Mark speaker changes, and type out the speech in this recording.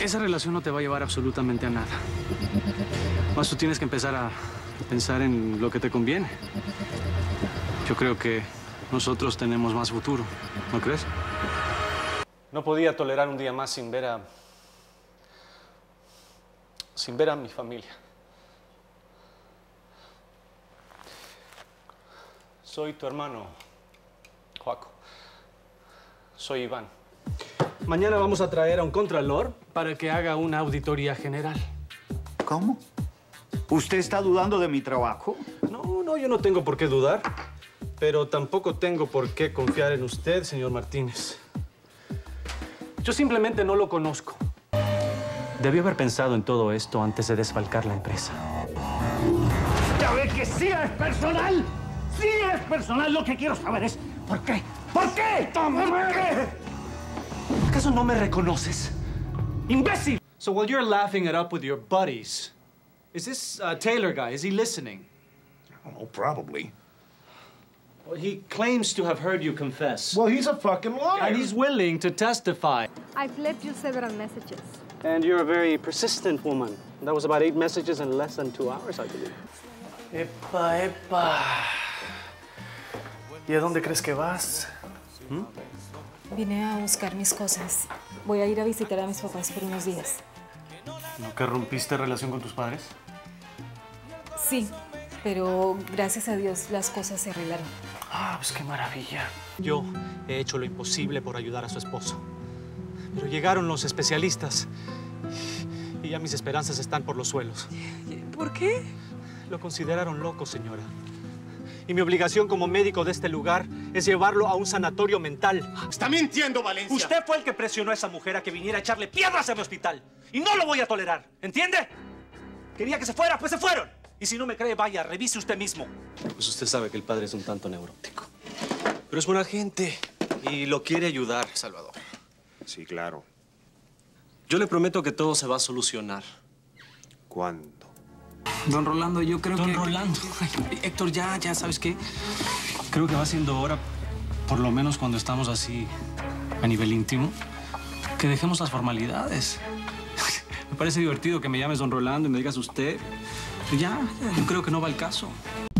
Speaker 1: Esa relación no te va a llevar absolutamente a nada. Más tú tienes que empezar a pensar en lo que te conviene. Yo creo que nosotros tenemos más futuro, ¿no crees? No podía tolerar un día más sin ver a mi familia. Soy tu hermano, Joaco. Soy Iván. Mañana vamos a traer a un contralor para que haga una auditoría general.
Speaker 2: ¿Cómo? ¿Usted está dudando de mi trabajo?
Speaker 1: No, yo no tengo por qué dudar. Pero tampoco tengo por qué confiar en usted, señor Martínez. Yo simplemente no lo conozco. Debió haber pensado en todo esto antes de desfalcar la empresa.
Speaker 3: ¡Ya ve que sí es personal! ¡Sí es personal! Lo que quiero saber es ¿por qué? ¿Por qué? ¿Por qué?
Speaker 1: ¿Acaso no me reconoces?
Speaker 3: ¡Imbécil!
Speaker 1: So while you're laughing it up with your buddies, is this Taylor guy, is he listening?
Speaker 4: Oh, probably.
Speaker 1: Well, he claims to have heard you confess.
Speaker 4: Well, he's a fucking liar.
Speaker 1: And he's willing to testify.
Speaker 5: I've left you several messages.
Speaker 1: And you're a very persistent woman. That was about 8 messages in less than 2 hours, I believe. Epa. ¿Y a dónde crees que vas?
Speaker 6: Vine a buscar mis cosas. Voy a ir a visitar a mis papás por unos días.
Speaker 1: ¿No que rompiste relación con tus padres?
Speaker 6: Sí, pero gracias a Dios las cosas se arreglaron.
Speaker 1: Ah, pues qué maravilla. Yo he hecho lo imposible por ayudar a su esposo. Pero llegaron los especialistas y ya mis esperanzas están por los suelos.
Speaker 6: ¿Por qué?
Speaker 1: Lo consideraron loco, señora. Y mi obligación como médico de este lugar es llevarlo a un sanatorio mental.
Speaker 4: ¡Está mintiendo, Valencia!
Speaker 1: Usted fue el que presionó a esa mujer a que viniera a echarle piedras a mi hospital. Y no lo voy a tolerar, ¿entiende? Quería que se fuera, pues se fueron. Y si no me cree, vaya, revise usted mismo. Pues usted sabe que el padre es un tanto neurótico. Pero es buena gente y lo quiere ayudar, Salvador.
Speaker 4: Sí, claro.
Speaker 1: Yo le prometo que todo se va a solucionar.
Speaker 4: ¿Cuándo?
Speaker 7: Don Rolando, yo creo que...
Speaker 1: Don Rolando.
Speaker 7: Ay, Héctor, ya, ¿sabes qué? Creo que va siendo hora, por lo menos cuando estamos así a nivel íntimo, que dejemos las formalidades. Me parece divertido que me llames Don Rolando y me digas usted. Pero ya, yo creo que no va al caso.